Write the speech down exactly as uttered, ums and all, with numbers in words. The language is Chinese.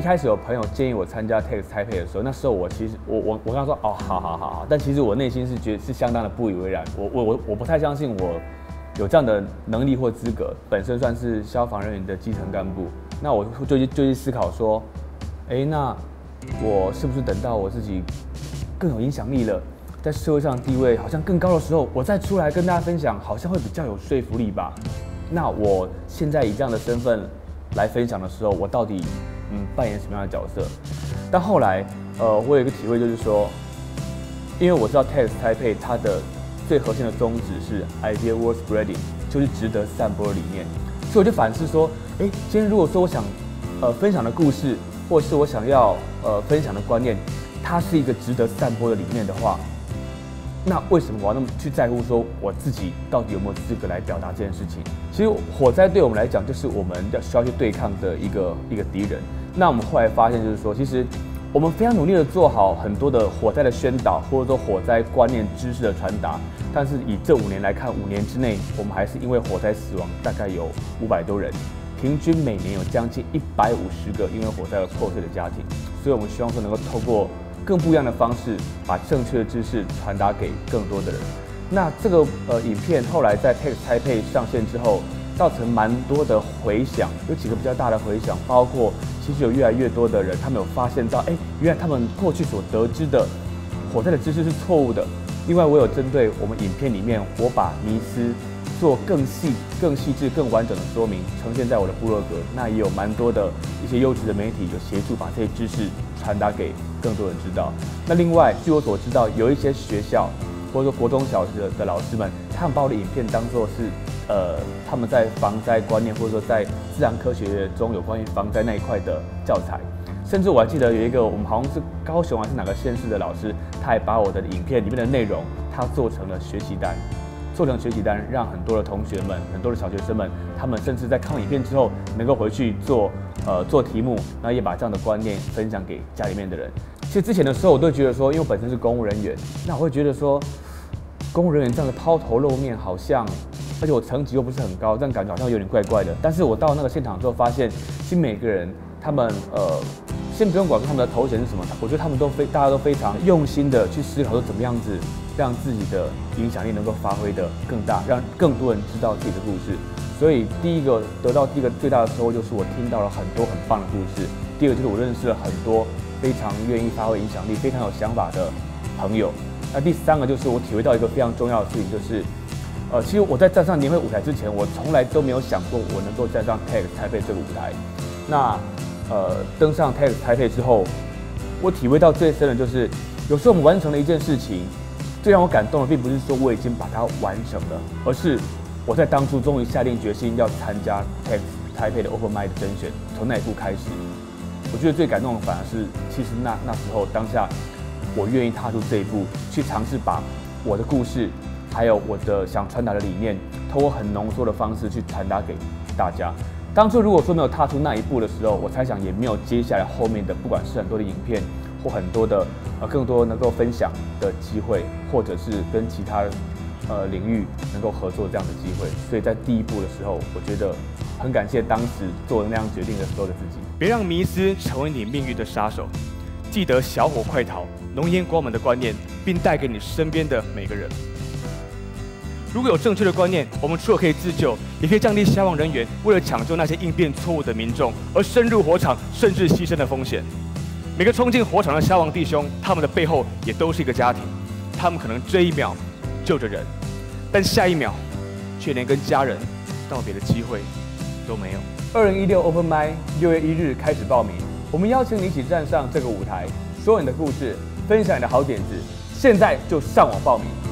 一开始有朋友建议我参加 T E Dx Taipei 的时候，那时候我其实我我我跟他说哦，好好好好，但其实我内心是觉得是相当的不以为然，我我我我不太相信我有这样的能力或资格，本身算是消防人员的基层干部，那我就就去思考说，哎，那我是不是等到我自己更有影响力了，在社会上地位好像更高的时候，我再出来跟大家分享，好像会比较有说服力吧？那我现在以这样的身份来分享的时候，我到底嗯扮演什么样的角色？但后来，呃，我有一个体会，就是说，因为我知道 T E D x Taipei 它的最核心的宗旨是 idea worth spreading， 就是值得散播的理念，所以我就反思说，哎，今天如果说我想呃分享的故事，或是我想要呃分享的观念，它是一个值得散播的理念的话，那为什么我要那么去在乎说我自己到底有没有资格来表达这件事情？其实火灾对我们来讲，就是我们要需要去对抗的一个一个敌人。那我们后来发现，就是说，其实我们非常努力的做好很多的火灾的宣导，或者说火灾观念知识的传达，但是以这五年来看，五年之内，我们还是因为火灾死亡大概有五百多人，平均每年有将近一百五十个因为火灾而破碎的家庭。所以我们希望说能够透过更不一样的方式，把正确的知识传达给更多的人。那这个呃影片后来在 T E D x Taipei 上线之后，造成蛮多的回响，有几个比较大的回响，包括其实有越来越多的人，他们有发现到，哎，原来他们过去所得知的火灾的知识是错误的。另外，我有针对我们影片里面，我把迷思做更细、更细致、更完整的说明，呈现在我的部落格。那也有蛮多的一些优质的媒体有协助把这些知识传达给更多人知道。那另外，据我所知道，有一些学校或者说国中小学的老师们，他们把我的影片当作是呃他们在防灾观念或者说在自然科学中有关于防灾那一块的教材。甚至我还记得有一个我们好像是高雄还是哪个县市的老师，他还把我的影片里面的内容，他做成了学习单。做成学习单，让很多的同学们、很多的小学生们，他们甚至在看完影片之后，能够回去做呃做题目，然后也把这样的观念分享给家里面的人。其实之前的时候，我都觉得说，因为我本身是公务人员，那我会觉得说，公务人员这样的抛头露面，好像，而且我成绩又不是很高，这样感觉好像有点怪怪的。但是我到那个现场之后，发现，其实每个人他们呃。先不用管他们的头衔是什么，我觉得他们都非大家都非常用心的去思考说怎么样子让自己的影响力能够发挥的更大，让更多人知道自己的故事。所以第一个得到第一个最大的收获就是我听到了很多很棒的故事。第二个就是我认识了很多非常愿意发挥影响力、非常有想法的朋友。那第三个就是我体会到一个非常重要的事情，就是呃，其实我在站上年会舞台之前，我从来都没有想过我能够站上 T E D x Taipei 这个舞台。那呃，登上 T E D x Taipei 之后，我体会到最深的就是，有时候我们完成了一件事情，最让我感动的，并不是说我已经把它完成了，而是我在当初终于下定决心要参加 T E D x Taipei 的 Open Mic 的甄选，从那一步开始，我觉得最感动的反而是，其实那那时候当下，我愿意踏出这一步，去尝试把我的故事，还有我的想传达的理念，通过很浓缩的方式去传达给大家。当初如果说没有踏出那一步的时候，我猜想也没有接下来后面的，不管是很多的影片或很多的呃更多能够分享的机会，或者是跟其他呃领域能够合作这样的机会。所以在第一步的时候，我觉得很感谢当时做那样决定的时候的自己。 别让迷思成为你命运的杀手，记得小火快逃，浓烟关门的观念，并带给你身边的每个人。如果有正确的观念，我们除了可以自救，也可以降低消防人员为了抢救那些应变错误的民众而深入火场甚至牺牲的风险。每个冲进火场的消防弟兄，他们的背后也都是一个家庭，他们可能这一秒救着人，但下一秒却连跟家人道别的机会都没有。 二零一六 Open Mic 六月一日开始报名，我们邀请你一起站上这个舞台，说你的故事，分享你的好点子，现在就上网报名。